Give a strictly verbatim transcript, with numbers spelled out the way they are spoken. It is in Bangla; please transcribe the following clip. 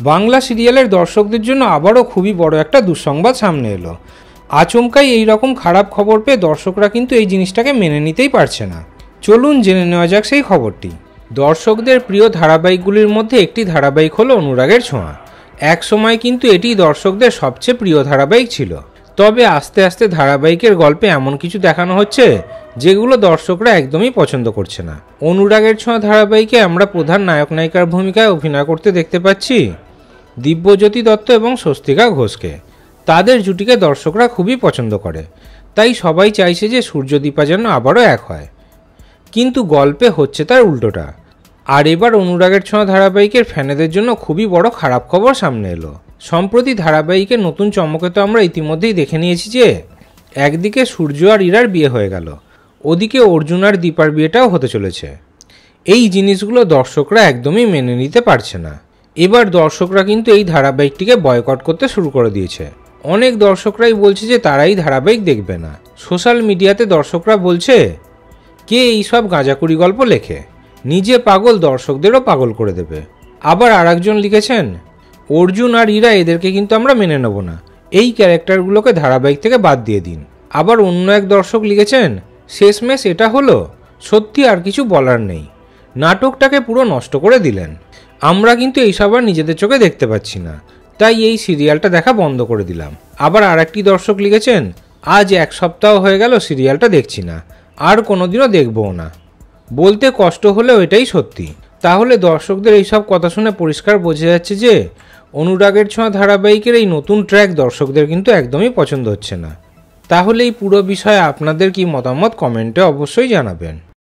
বাংলা সিরিয়ালের দর্শকদের জন্য আবারও খুবই বড় একটা দুঃসংবাদ সামনে এলো। আচমকাই এই রকম খারাপ খবর পেয়ে দর্শকরা কিন্তু এই জিনিসটাকে মেনে নিতেই পারছে না। চলুন জেনে নেওয়া যাক সেই খবরটি। দর্শকদের প্রিয় ধারাবাহিকগুলির মধ্যে একটি ধারাবাহিক হলো অনুরাগের ছোঁয়া। এক সময় কিন্তু এটি দর্শকদের সবচেয়ে প্রিয় ধারাবাহিক ছিল। তবে আস্তে আস্তে ধারাবাহিকের গল্পে এমন কিছু দেখানো হচ্ছে যেগুলো দর্শকরা একদমই পছন্দ করছে না। অনুরাগের ছোঁয়া ধারাবাহিকে আমরা প্রধান নায়ক নায়িকার ভূমিকায় অভিনয় করতে দেখতে পাচ্ছি দিব্যজ্যোতি দত্ত এবং স্বস্তিকা ঘোষকে। তাদের জুটিকে দর্শকরা খুবই পছন্দ করে, তাই সবাই চাইছে যে সূর্যদীপা যেন আবারও এক হয়। কিন্তু গল্পে হচ্ছে তার উল্টোটা। আর এবার অনুরাগের ছোঁয়া ধারাবাহিকের ফ্যানেদের জন্য খুবই বড় খারাপ খবর সামনে এলো। সম্প্রতি ধারাবাহিকের নতুন চমকে তো আমরা ইতিমধ্যেই দেখে নিয়েছি যে একদিকে সূর্য আর ইরার বিয়ে হয়ে গেল, ওদিকে অর্জুন আর দীপার বিয়েটাও হতে চলেছে। এই জিনিসগুলো দর্শকরা একদমই মেনে নিতে পারছে না। এবার দর্শকরা কিন্তু এই ধারাবাহিকটিকে বয়কট করতে শুরু করে দিয়েছে। অনেক দর্শকরাই বলছে যে তারা এই ধারাবাহিক দেখবে না। সোশ্যাল মিডিয়াতে দর্শকরা বলছে কে এইসব গাঁজাকুড়ি গল্প লেখে, নিজে পাগল দর্শকদেরও পাগল করে দেবে। আবার আর একজন লিখেছেন অর্জুন আর ইরা এদেরকে কিন্তু আমরা মেনে নেব না, এই ক্যারেক্টারগুলোকে ধারাবাহিক থেকে বাদ দিয়ে দিন। আবার অন্য এক দর্শক লিখেছেন শেষমেশ এটা হলো, সত্যি আর কিছু বলার নেই, নাটকটাকে পুরো নষ্ট করে দিলেন। আমরা কিন্তু এইসব আর নিজেদের চোখে দেখতে পাচ্ছি না, তাই এই সিরিয়ালটা দেখা বন্ধ করে দিলাম। আবার আর একটি দর্শক লিখেছেন আজ এক সপ্তাহ হয়ে গেল সিরিয়ালটা দেখছি না, আর কোনোদিনও দেখবও না। বলতে কষ্ট হলেও এটাই সত্যি। তাহলে দর্শকদের এইসব কথা শুনে পরিষ্কার বোঝা যাচ্ছে যে অনুরাগের ছোঁয়া ধারাবাহিকের এই নতুন ট্র্যাক দর্শকদের কিন্তু একদমই পছন্দ হচ্ছে না। তাহলে এই পুরো বিষয়ে আপনাদের কি মতামত কমেন্টে অবশ্যই জানাবেন।